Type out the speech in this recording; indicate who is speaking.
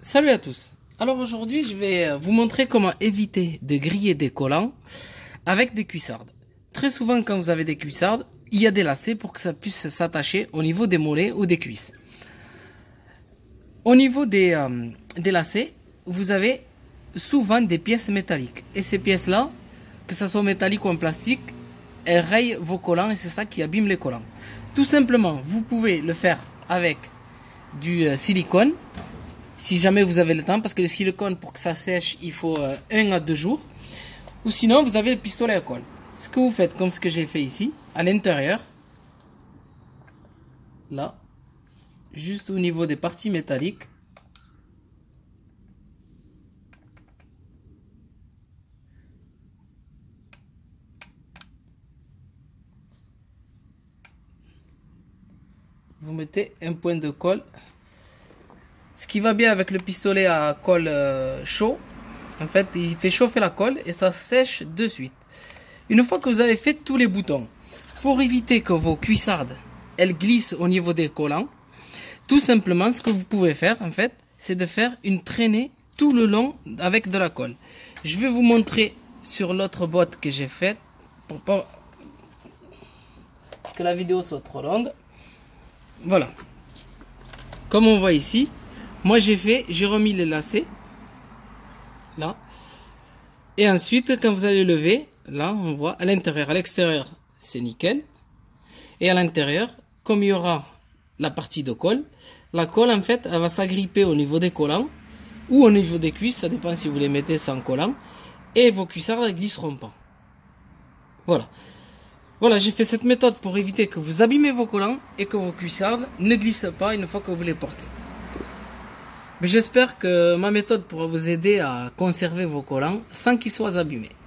Speaker 1: Salut à tous. Alors aujourd'hui, je vais vous montrer comment éviter de griller des collants avec des cuissardes. Très souvent, quand vous avez des cuissardes, il y a des lacets pour que ça puisse s'attacher au niveau des mollets ou des cuisses. Au niveau des lacets, vous avez souvent des pièces métalliques. Et ces pièces-là, que ce soit métallique ou en plastique, elles rayent vos collants et c'est ça qui abîme les collants. Tout simplement, vous pouvez le faire avec du silicone. Si jamais vous avez le temps, parce que le silicone, pour que ça sèche, il faut 1 à 2 jours. Ou sinon, vous avez le pistolet à colle. Ce que vous faites, comme ce que j'ai fait ici, à l'intérieur, là, juste au niveau des parties métalliques, vous mettez un point de colle. Ce qui va bien avec le pistolet à colle chaud, en fait, il fait chauffer la colle et ça sèche de suite. Une fois que vous avez fait tous les boutons, pour éviter que vos cuissardes, elles glissent au niveau des collants, tout simplement, ce que vous pouvez faire, en fait, c'est de faire une traînée tout le long avec de la colle. Je vais vous montrer sur l'autre boîte que j'ai faite, pour pas que la vidéo soit trop longue. Voilà. Comme on voit ici, moi j'ai remis les lacets, là. Et ensuite, quand vous allez lever, là, on voit à l'intérieur, à l'extérieur, c'est nickel. Et à l'intérieur, comme il y aura la partie de colle, la colle, en fait, elle va s'agripper au niveau des collants ou au niveau des cuisses, ça dépend si vous les mettez sans collant. Et vos cuissardes ne glisseront pas. Voilà. Voilà, j'ai fait cette méthode pour éviter que vous abîmez vos collants et que vos cuissardes ne glissent pas une fois que vous les portez. J'espère que ma méthode pourra vous aider à conserver vos collants sans qu'ils soient abîmés.